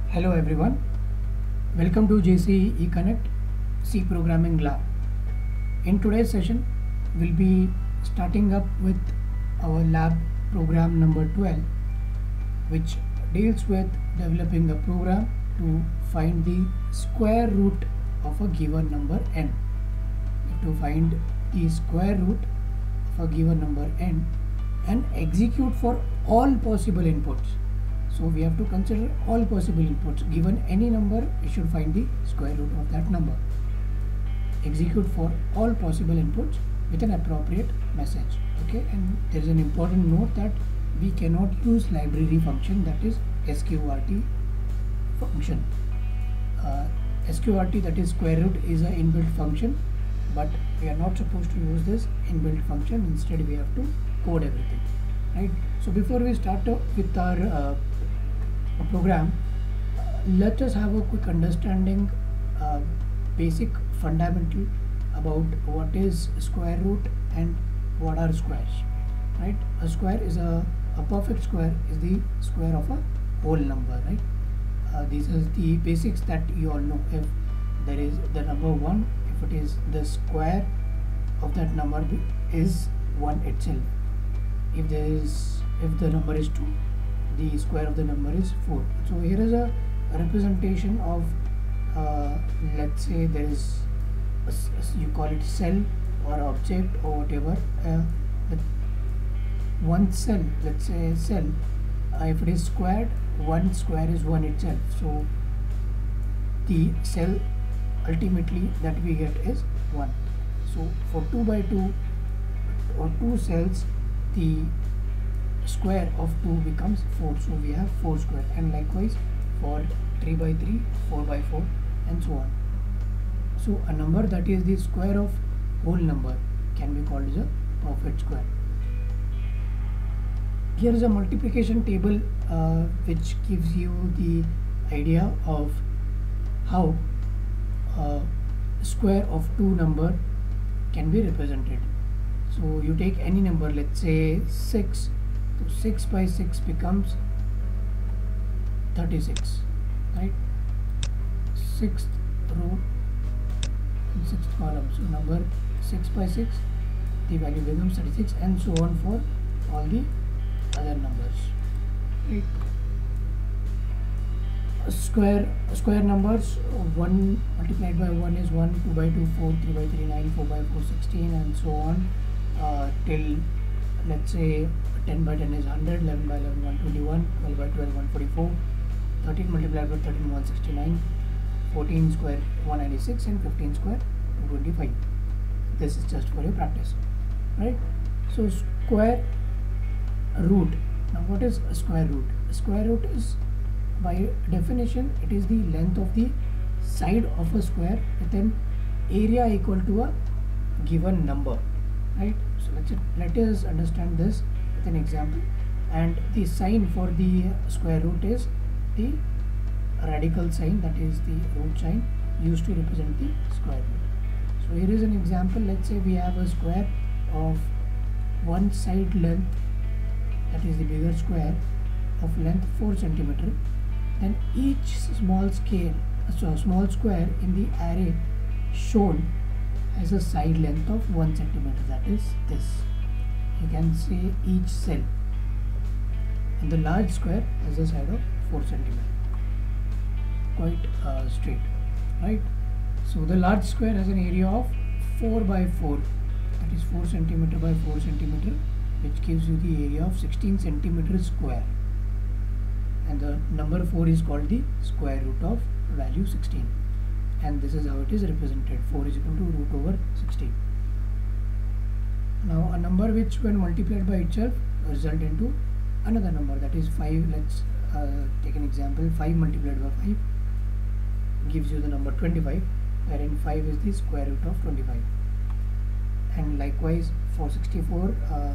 Hello everyone, welcome to JC eConnect C Programming Lab. In today's session, we'll be starting up with our lab program number 12, which deals with developing a program to find the square root of a given number n. We have to find the square root of a given number n and execute for all possible inputs. So we have to consider all possible inputs. Given any number, we should find the square root of that number. Execute for all possible inputs with an appropriate message. Okay, and there is an important note that we cannot use library function, that is sqrt function. Sqrt, that is square root, is an inbuilt function, but we are not supposed to use this inbuilt function. Instead, we have to code everything. Right. So before we start with our program, let us have a quick understanding, basic fundamental about what is square root and what are squares. Right, a square is a perfect square is the square of a whole number. Right, these are the basics that you all know. If there is the number 1, if it is the square of that number is 1 itself. If the number is 2, the square of the number is 4. So here is a representation of, let's say there is you call it cell or object or whatever, one cell, let's say cell, if it is squared, one square is 1 itself. So the cell ultimately that we get is 1. So for 2 by 2 or 2 cells, the square of 2 becomes 4, so we have 4 square, and likewise for 3 by 3, 4 by 4, and so on. So a number that is the square of whole number can be called as a perfect square. Here is a multiplication table which gives you the idea of how square of 2 number can be represented. So you take any number, let's say 6, so 6 by 6 becomes 36, right? 6th row and 6th column. So number 6 by 6, the value becomes 36, and so on for all the other numbers. Right? Square numbers, 1 multiplied by 1 is 1, 2 by 2 4, 3 by 3 9, 4 by 4 16, and so on till, let's say 10 by 10 is 100, 11 by 11 121, 12 by 12 144, 13 multiplied by 13 169, 14 square 196, and 15 square 225. This is just for your practice, right? So square root. Now what is a square root? A square root is, by definition, it is the length of the side of a square with an area equal to a given number. Right, so let us understand this with an example. And the sign for the square root is the radical sign, that is the root sign used to represent the square root. So here is an example. Let's say we have a square of one side length, that is the bigger square, of length 4 centimeter. Then each small square in the array shown has a side length of 1 centimeter, that is this. You can say each cell, and the large square has a side of 4 centimeter. Quite straight, right? So the large square has an area of 4 by 4, that is 4 centimeter by 4 centimeter, which gives you the area of 16 centimeter square. And the number 4 is called the square root of value 16. And this is how it is represented. 4 is equal to root over 16. Now a number which when multiplied by itself result into another number, that is 5. Let's take an example. 5 multiplied by 5 gives you the number 25, wherein 5 is the square root of 25. And likewise for 64,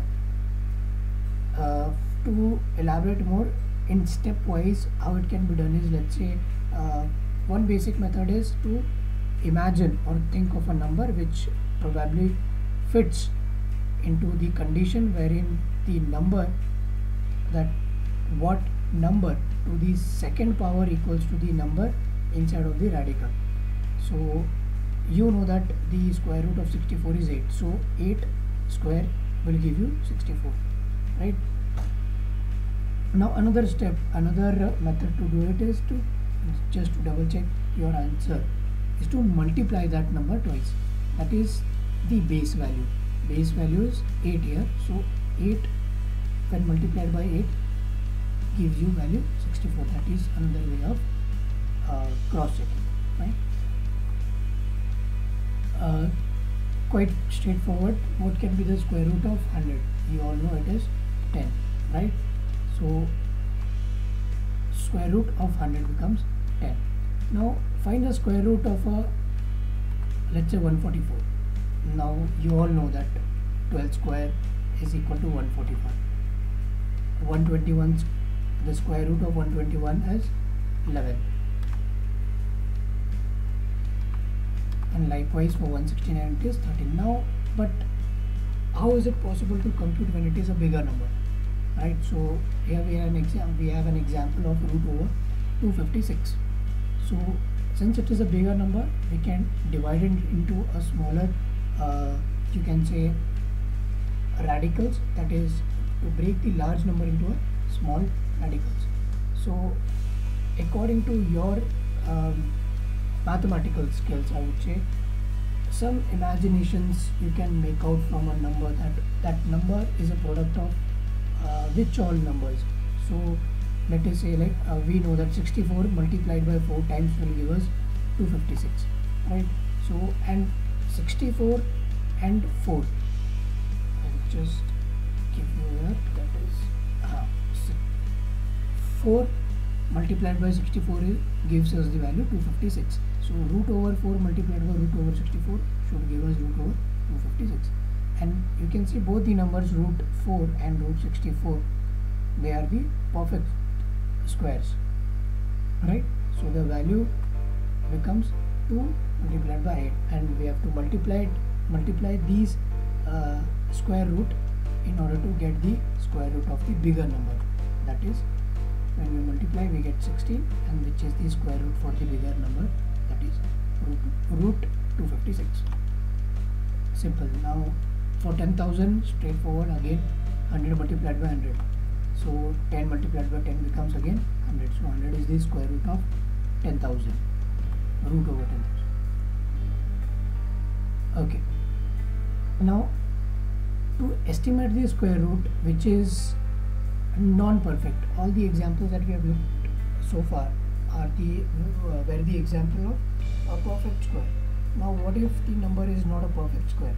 to elaborate more in stepwise how it can be done is, let's say one basic method is to imagine or think of a number which probably fits into the condition wherein the number that what number to the second power equals to the number inside of the radical. So you know that the square root of 64 is 8, so 8 square will give you 64, right? Now another step, another method to do it is to just to double check your answer is to multiply that number twice. That is the base value. Base value is 8 here, so 8 when multiplied by 8 gives you value 64. That is another way of cross checking, right? Quite straightforward. What can be the square root of 100? You all know it is 10, right? So square root of 100 becomes 10. Now find the square root of let's say 144. Now you all know that 12 square is equal to 145. 121, the square root of 121 is 11. And likewise for 169 it is 13. Now, but how is it possible to compute when it is a bigger number, right? So here we have an example of root over 256. So since it is a bigger number, we can divide it into a smaller, you can say radicals, that is to break the large number into a small radicals. So according to your mathematical skills, I would say some imaginations you can make out from a number, that number is a product of which all numbers. So let us say, like we know that 64 multiplied by 4 times will give us 256, right? So and 64 and 4, I'll just give you that, that is 4 multiplied by 64 gives us the value 256. So root over 4 multiplied by root over 64 should give us root over 256. And you can see both the numbers root 4 and root 64, they are the perfect squares, right? So the value becomes 2 multiplied by 8, and we have to multiply these square root in order to get the square root of the bigger number. That is, when we multiply we get 16, and which is the square root for the bigger number, that is root 256. Simple. Now for 10,000, straightforward again, 100 multiplied by 100. So 10 multiplied by 10 becomes again 100. So 100 is the square root of 10,000, root over 10,000. Okay. Now to estimate the square root which is non-perfect, all the examples that we have looked so far are were the example of a perfect square. Now what if the number is not a perfect square?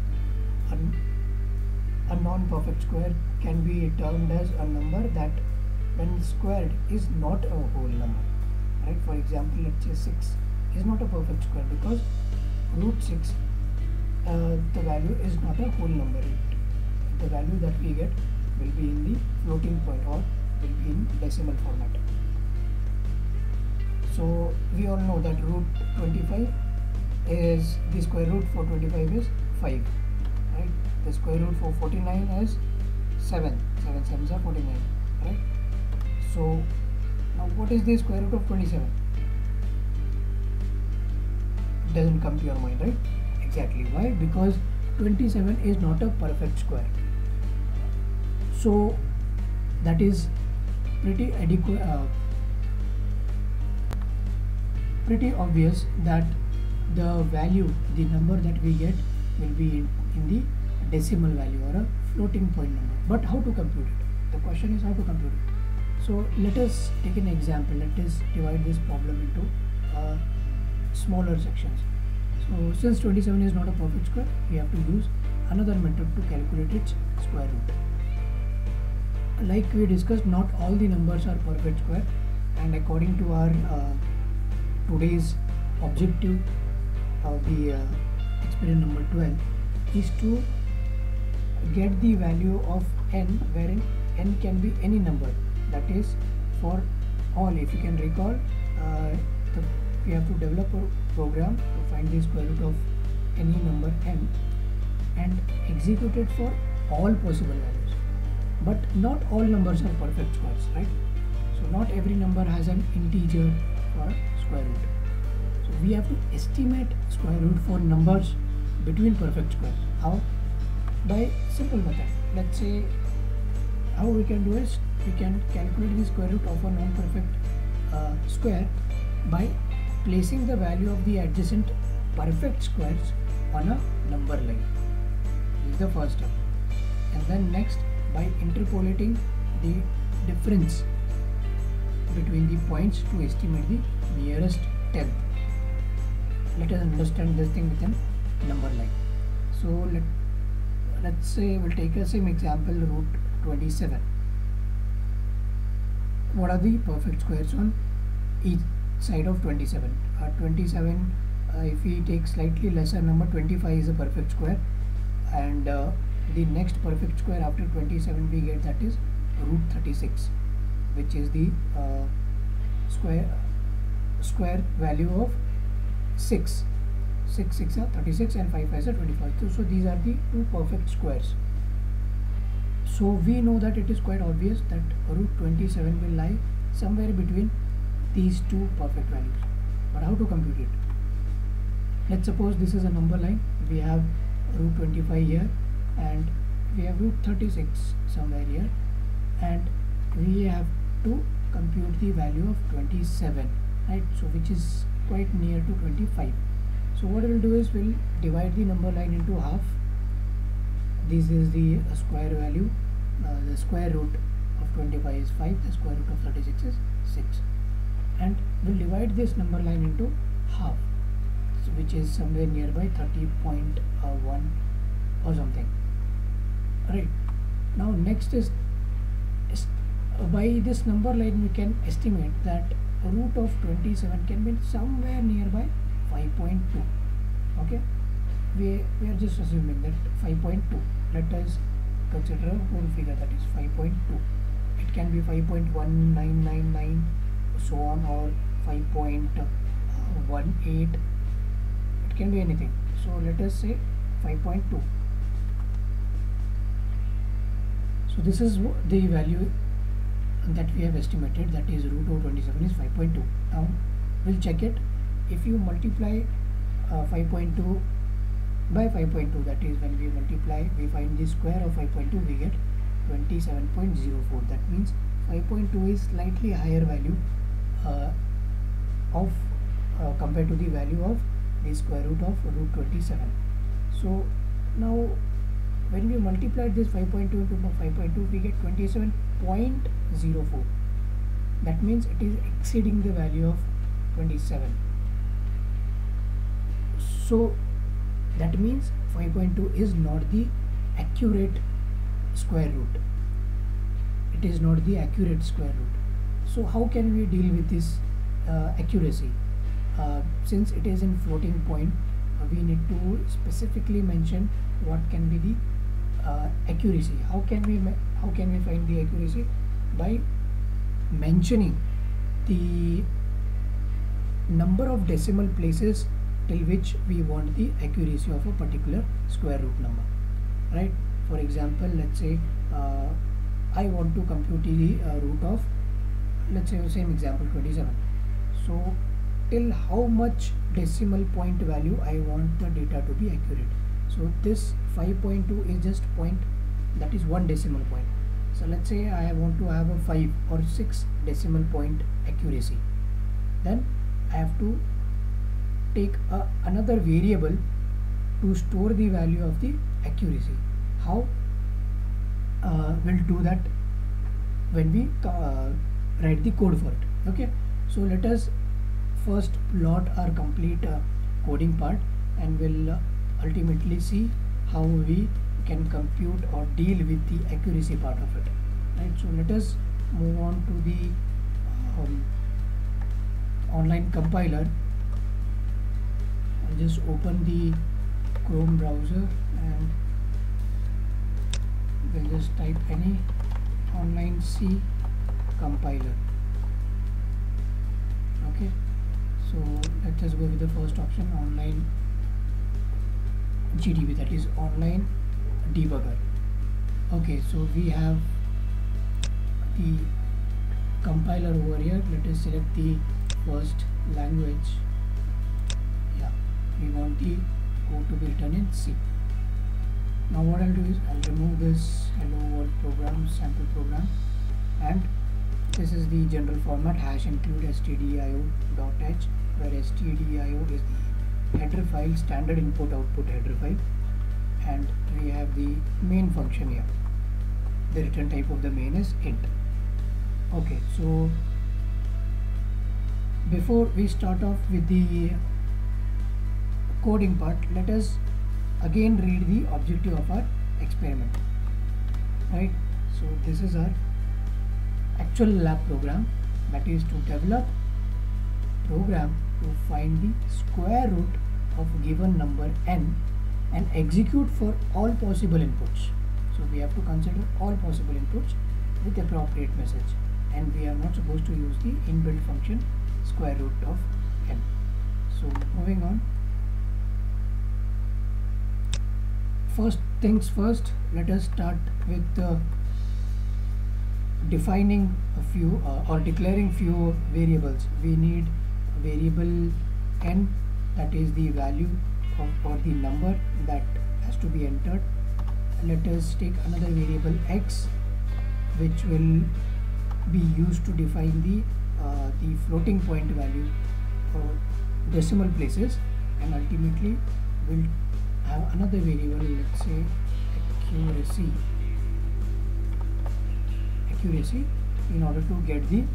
A non-perfect square can be termed as a number that when squared is not a whole number, right? For example, let's say 6 is not a perfect square because root 6, the value is not a whole number. The value that we get will be in the floating point or will be in decimal format. So we all know that root 25 is, the square root for 25 is 5, right? The square root for 49 is 7. 7 7s are 49, right? So now what is the square root of 27? It doesn't come to your mind, right? Exactly. Why? Because 27 is not a perfect square. So that is pretty adequate, pretty obvious that the value, the number that we get will be in the decimal value or a floating point number. But how to compute it? The question is how to compute it. So let us take an example. Let us divide this problem into smaller sections. So since 27 is not a perfect square, we have to use another method to calculate its square root. Like we discussed, not all the numbers are perfect square, and according to our today's objective of the experiment number 12 is to get the value of n, wherein n can be any number. That is for all. If you can recall, we have to develop a program to find the square root of any number n and execute it for all possible values. But not all numbers are perfect squares, right? So not every number has an integer for square root. So we have to estimate square root for numbers between perfect squares. How? By simple method. Let's say how we can do is we can calculate the square root of a non-perfect square by placing the value of the adjacent perfect squares on a number line. This is the first step. And then next, by interpolating the difference between the points to estimate the nearest tenth. Let us understand this thing within number line. So let's say we'll take the same example, root 27. What are the perfect squares on each side of 27? 27, if we take slightly lesser number, 25 is a perfect square, and the next perfect square after 27 we get, that is root 36, which is the square value of 6. 6 6 are 36 and 5 5 are 25. So these are the two perfect squares. So we know that it is quite obvious that root 27 will lie somewhere between these two perfect values. But how to compute it? Let's suppose this is a number line. We have root 25 here and we have root 36 somewhere here, and we have to compute the value of 27, right? So which is quite near to 25. So what we'll do is we'll divide the number line into half. This is the square value. The square root of 25 is 5. The square root of 36 is 6. And we'll divide this number line into half, so which is somewhere nearby 30.1 or something. Right. Now next is by this number line we can estimate that root of 27 can be somewhere nearby 5.2. Okay, we are just assuming that 5.2. Let us consider a whole figure, that is 5.2. It can be 5.1999 so on, or 5.18. It can be anything. So let us say 5.2. So this is the value that we have estimated, that is root of 27 is 5.2. Now we'll check it. If you multiply 5.2 by 5.2, that is when we multiply, we find the square of 5.2, we get 27.04. That means 5.2 is slightly higher value of compared to the value of the square root of root 27. So now when we multiply this 5.2 into 5.2, we get 27.04. That means it is exceeding the value of 27. So that means 5.2 is not the accurate square root. It is not the accurate square root. So how can we deal with this accuracy? Since it is in floating point, we need to specifically mention what can be the accuracy. How can we find the accuracy? By mentioning the number of decimal places till which we want the accuracy of a particular square root number, right? For example, let's say I want to compute the root of, let's say the same example, 27. So till how much decimal point value I want the data to be accurate. So this 5.2 is just point, that is one decimal point. So let's say I want to have a 5 or 6 decimal point accuracy. Then I have to take another variable to store the value of the accuracy. How? We'll do that when we write the code for it. Okay, so let us first plot our complete coding part, and we'll ultimately see how we can compute or deal with the accuracy part of it, right? So let us move on to the online compiler. I'll just open the Chrome browser and we'll just type any online C compiler. Okay, so let us go with the first option, online GDB, that is online debugger. Okay, so we have the compiler over here. Let us select the first language. Yeah, we want the code to be written in C. Now what I'll do is I'll remove this hello world program, sample program, and this is the general format, hash include stdio.h, where stdio is the header file, standard input output header file, and we have the main function here. The return type of the main is int. Okay, so before we start off with the coding part, let us again read the objective of our experiment. Right, so this is our actual lab program, that is to develop program to find the square root of given number n and execute for all possible inputs. So we have to consider all possible inputs with appropriate message, and we are not supposed to use the inbuilt function square root of n. So moving on, first things first, let us start with defining a few or declaring few variables. We need variable n, that is the value of, or the number that has to be entered. Let us take another variable x, which will be used to define the floating point value or decimal places, and ultimately we'll have another variable, let's say accuracy, in order to get the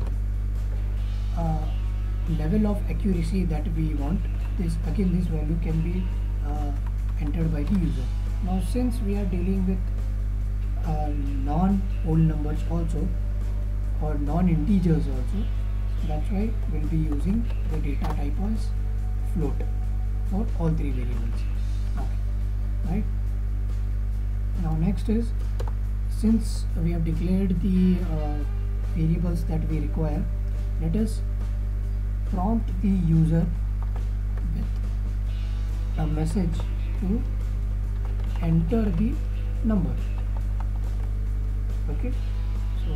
level of accuracy that we want. This again, this value can be entered by the user. Now since we are dealing with non-whole numbers also, or non-integers also, that's why we'll be using the data type as float for all three variables. Okay, right. Now next is, since we have declared the variables that we require, let us prompt the user with a message to enter the number. Okay, so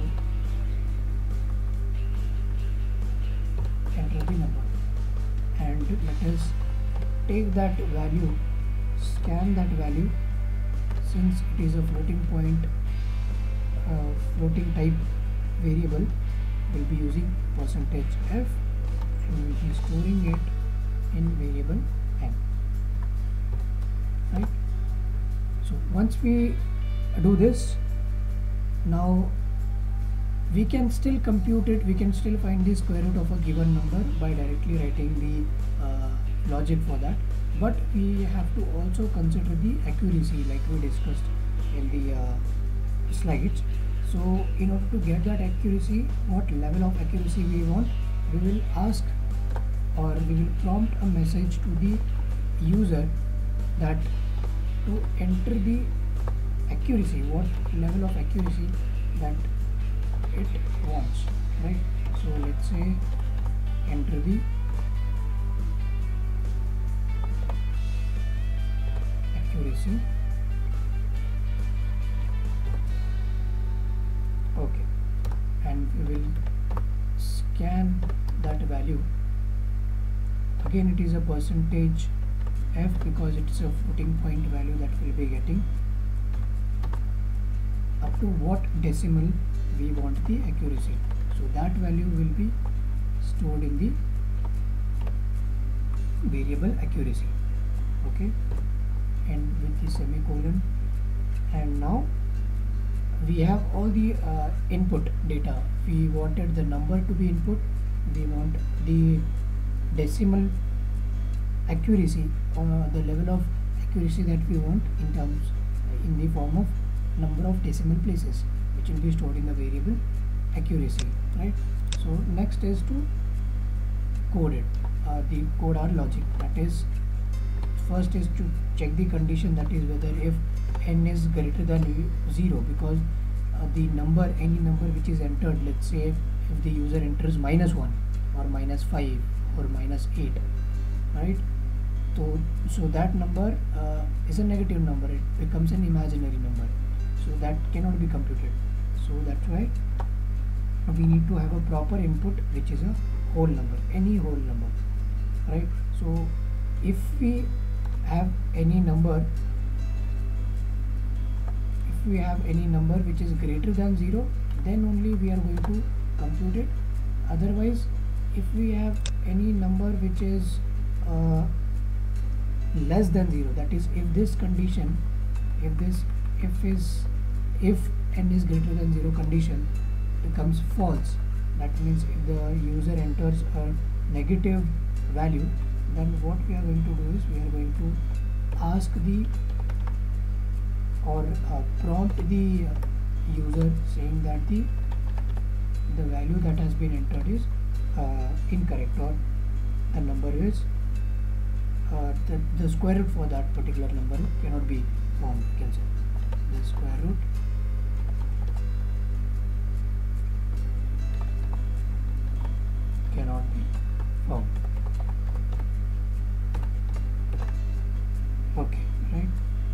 enter the number, and let us take that value, scan that value. Since it is a floating point, floating type variable, we'll be using %f, and we'll be storing it in variable n. Right. So once we do this, now we can still compute it. We can still find the square root of a given number by directly writing the logic for that. But we have to also consider the accuracy, like we discussed in the slides. So in order to get that accuracy, what level of accuracy we want, we will ask, or we will prompt a message to the user that to enter the accuracy, what level of accuracy that it wants, right? So let's say enter the accuracy. Okay, and we will scan that value. Again, it is a %f because it's a floating point value that we'll be getting. Up to what decimal we want the accuracy, so that value will be stored in the variable accuracy. Okay, and with the semicolon. And now we have all the input data. We wanted the number to be input, we want the decimal accuracy, or the level of accuracy that we want in the form of number of decimal places, which will be stored in the variable accuracy, right? So next is to code it, the code our logic. That is, first is to check the condition, that is whether if n is greater than 0, because the number, any number which is entered, let's say if the user enters -1 or -5 or -8, right? So that number is a negative number, it becomes an imaginary number, so that cannot be computed. So that's why we need to have a proper input, which is a whole number, any whole number, right? So if we have any number, which is greater than 0, then only we are going to compute it. Otherwise, if we have any number which is less than 0, that is, if this condition, if n is greater than 0 condition becomes false, that means if the user enters a negative value, then what we are going to do is we are going to ask the prompt the user saying that the value that has been entered is incorrect, or the number is the square root for that particular number cannot be found. You can say the square root cannot be found. Okay, right?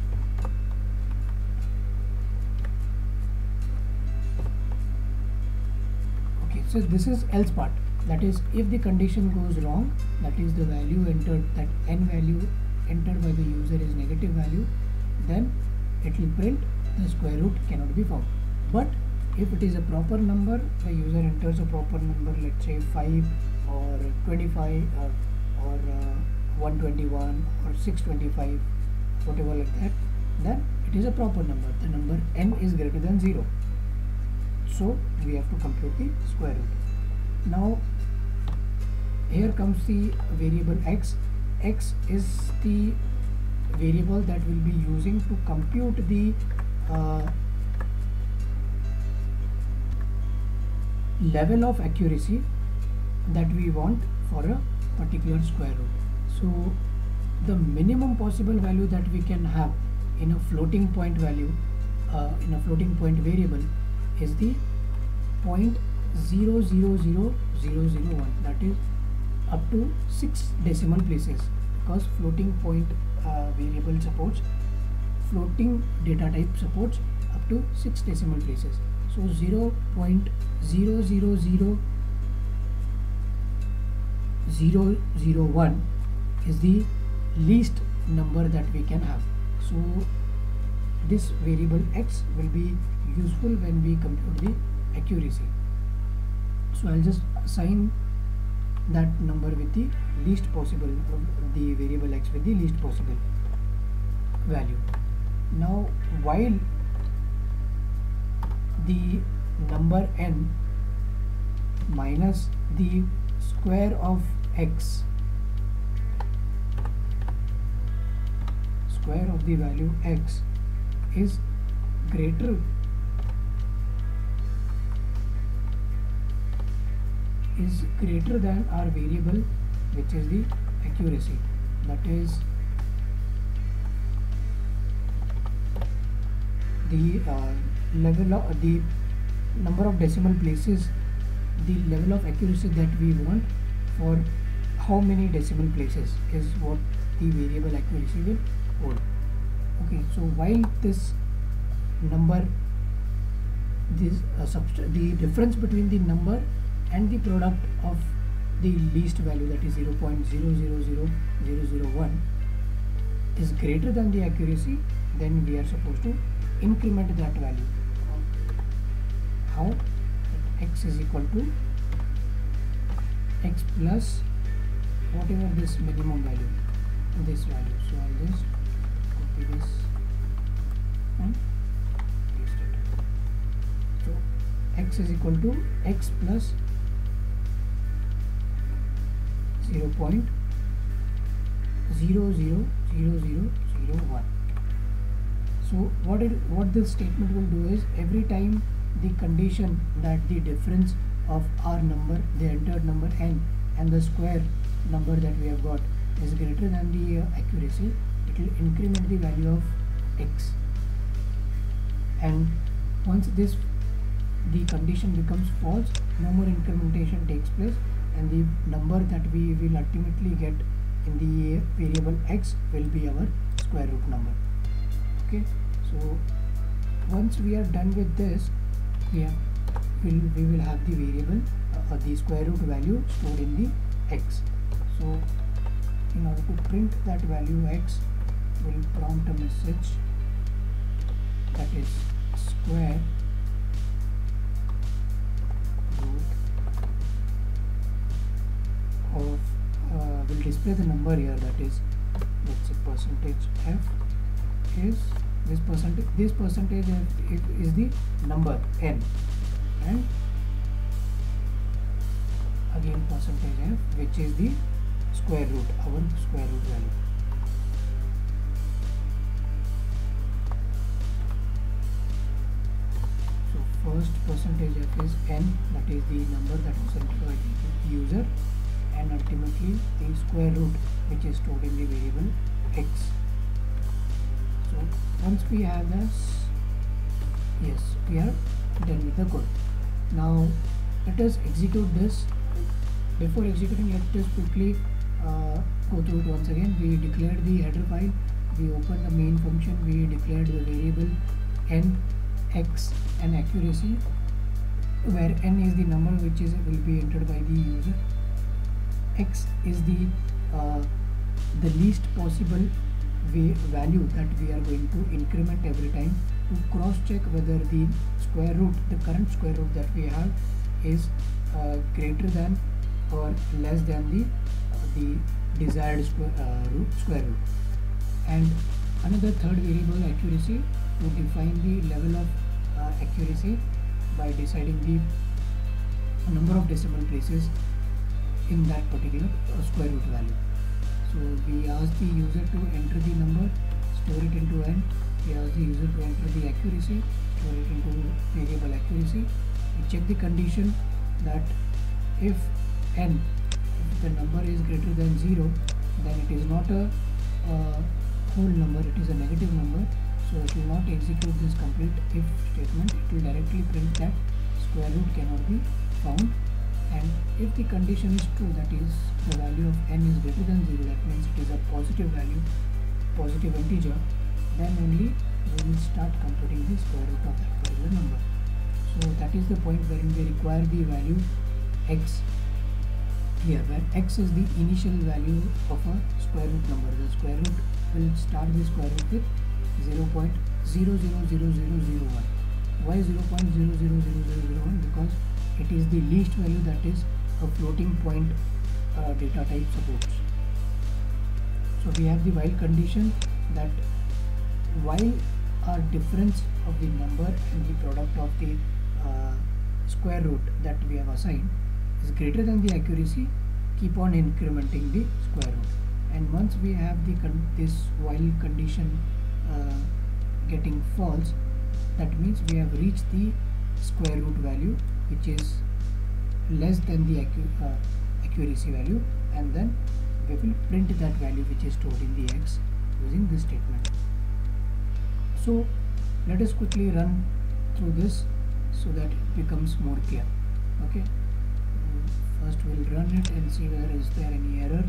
Okay, so this is else part. That is, if the condition goes wrong, that is the value entered, that n value entered by the user is negative value, then it will print the square root cannot be found. But if it is a proper number, the user enters a proper number, let's say 5 or 25 or 121 or 625, whatever like that, then it is a proper number. The number n is greater than 0. So we have to compute the square root. Now here comes the variable x. X is the variable that we'll be using to compute the level of accuracy that we want for a particular square root. So the minimum possible value that we can have in a floating point value, in a floating point variable, is the 0.000001, that is up to 6 decimal places, because floating point variable supports, floating data type supports up to 6 decimal places. So 0.000001 is the least number that we can have. So this variable x will be useful when we compute the accuracy. So I'll just assign that number with the least possible, the variable x with the least possible value. Now while the number n minus the square of x, square of the value x, is greater than our variable, which is the accuracy, that is the level of the number of decimal places, the level of accuracy that we want for how many decimal places is what the variable accuracy will hold. Okay, so while this number, this the difference between the number and the product of the least value, that is 0.000001, is greater than the accuracy, then we are supposed to increment that value. How? X is equal to x plus whatever this minimum value, this value. So I'll just copy this and paste it. So x is equal to x plus 0.000001. So what this statement will do is, every time the condition that the difference of our number, the entered number n, and the square number that we have got is greater than the accuracy, it will increment the value of x. And once the condition becomes false, no more incrementation takes place, and the number that we will ultimately get in the variable x will be our square root number. Okay, so once we are done with this, we have we will have the variable the square root value stored in the x. So in order to print that value x, we'll prompt a message that is square root of will display the number here, that is, let's say percentage f is this percentage f is the number n, and again percentage f, which is the square root, our square root value. So first percentage f is n, that is the number that was entered by the user, and ultimately the square root, which is stored in the variable x. So once we have this, yes, we are done with the code. Now let us execute this. Before executing, let's just quickly go through it once again. We declared the header file, we opened the main function, we declared the variable n, x and accuracy, where n is the number which will be entered by the user, x is the least possible value that we are going to increment every time to cross check whether the square root, the current square root that we have, is greater than or less than the desired square root. And another third variable, accuracy, to define the level of accuracy by deciding the number of decimal places in that particular square root value. So we ask the user to enter the number, store it into n. We ask the user to enter the accuracy, store it into variable accuracy. We check the condition that if the number is greater than 0, then it is not a whole number, it is a negative number. So it will not execute this complete if statement. It will directly print that square root cannot be found. And if the condition is true, that is the value of n is greater than 0, that means it is a positive value, positive integer, then only we will start computing the square root of that particular number. So that is the point wherein we require the value x here, where x is the initial value of a square root number. The square root will start the square root with 0.000001. Why 0.000001? Because it is the least value that is a floating point data type supports. So we have the while condition, that while our difference of the number and the product of the square root that we have assigned is greater than the accuracy, keep on incrementing the square root. And once we have this while condition getting false, that means we have reached the square root value which is less than the accuracy value, and then we will print that value which is stored in the x using this statement. So let us quickly run through this so that it becomes more clear. Okay, first we'll run it and see whether is there any error.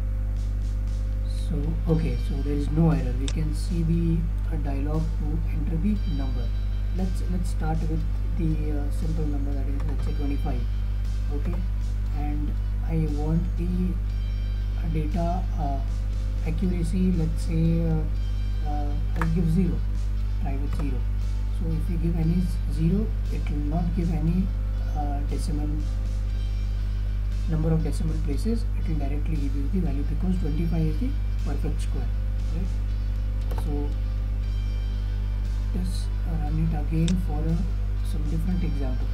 So okay, so there is no error. We can see the dialog to enter the number. Let's start with the simple number, that is, let's say 25. Okay, and I want the data accuracy, let's say I'll give 0, try with 0. So if you give any 0, it will not give any decimal number of decimal places, it will directly give you the value, because 25 is the perfect square, right? So let's run it again for some different example.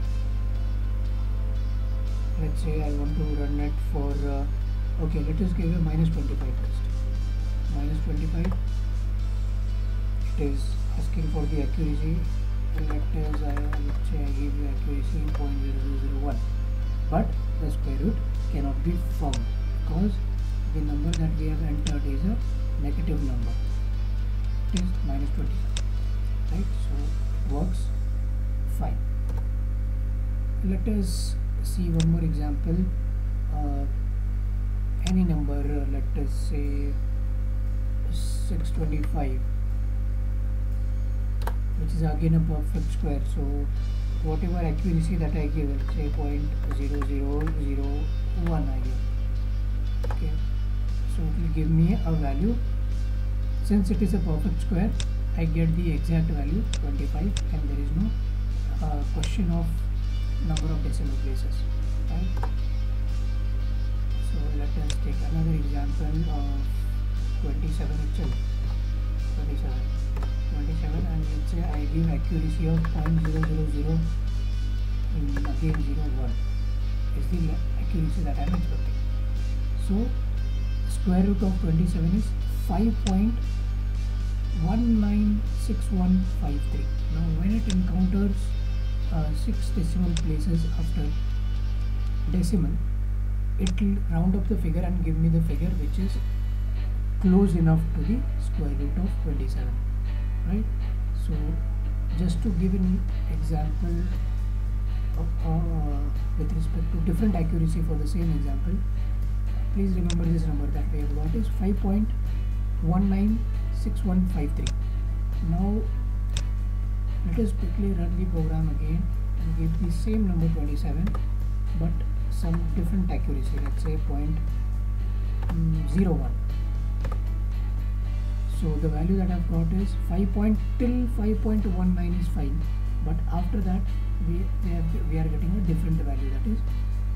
Let's say I want to run it for okay, let us give a -25 first. -25, it is asking for the accuracy. Let's say I give you accuracy 0.0001, but the square root cannot be found because the number that we have entered is a negative number. It is -25, right? So it works fine. Let us see one more example. Any number, let us say 625, which is again a perfect square. So whatever accuracy that I give, say 0.0001 I give. Okay, so it will give me a value. Since it is a perfect square, I get the exact value 25, and there is no question of number of decimal places, right? So let us take another example of 27 itself. 27, and let's say I give accuracy of 0.000 in again 01 is the accuracy that I am expecting. So square root of 27 is 5.196153. Now when it encounters 6 decimal places after decimal, it will round up the figure and give me the figure which is close enough to the square root of 27, right? So just to give an example of, with respect to different accuracy for the same example, please remember this number that we have got is 5.196153. Now let us quickly run the program again and give the same number 27 but some different accuracy, let's say 0.01. So the value that I've got is 5.19 is fine, but after that we are getting a different value, that is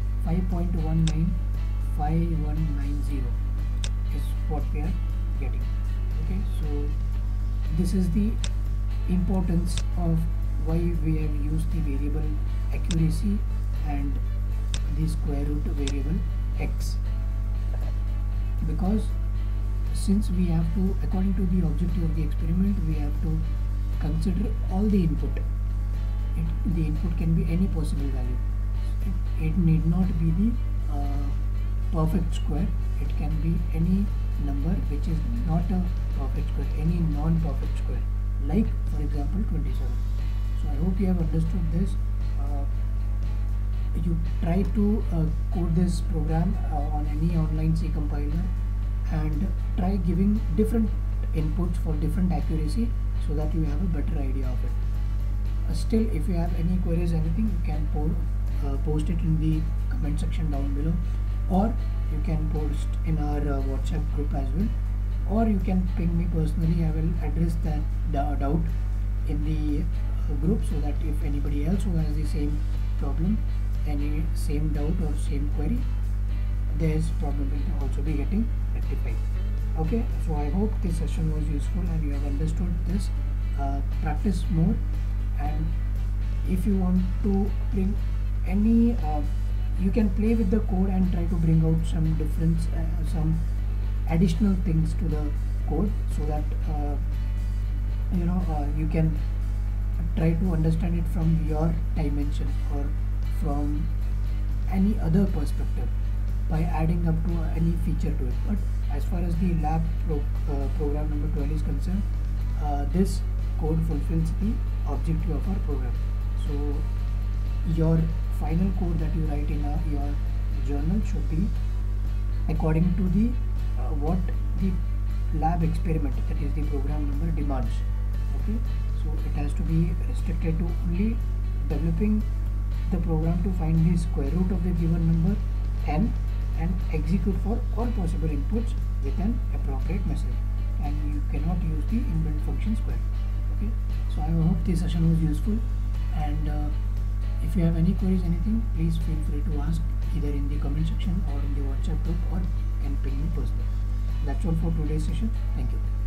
5.195190 is what we are getting. Okay, so this is the importance of why we have used the variable accuracy and the square root variable x, because since we have to, according to the objective of the experiment, we have to consider all the input. The input can be any possible value. It need not be the perfect square. It can be any number which is not a perfect square, any non-perfect square, like for example 27. So I hope you have understood this. You try to code this program on any online C compiler and try giving different inputs for different accuracy so that you have a better idea of it. Still, if you have any queries, anything, you can post it in the comment section down below, or you can post in our WhatsApp group as well, or you can ping me personally. I will address that doubt in the group, so that if anybody else who has the same problem, any same doubt or same query, this problem will also be getting rectified. Okay, so I hope this session was useful and you have understood this. Practice more, and if you want to bring any you can play with the code and try to bring out some difference, some additional things to the code, so that you can try to understand it from your dimension or from any other perspective by adding up to any feature to it. But as far as the lab program number 12 is concerned, this code fulfills the objective of our program. So your final code that you write in your journal should be according to the what the lab experiment, that is the program number, demands. Okay, so it has to be restricted to only developing the program to find the square root of the given number n and execute for all possible inputs with an appropriate message, and you cannot use the inbuilt function square. Okay, so I hope this session was useful, and if you have any queries, anything, please feel free to ask either in the comment section or in the WhatsApp group, or can ping me personally. That's all for today's session. Thank you.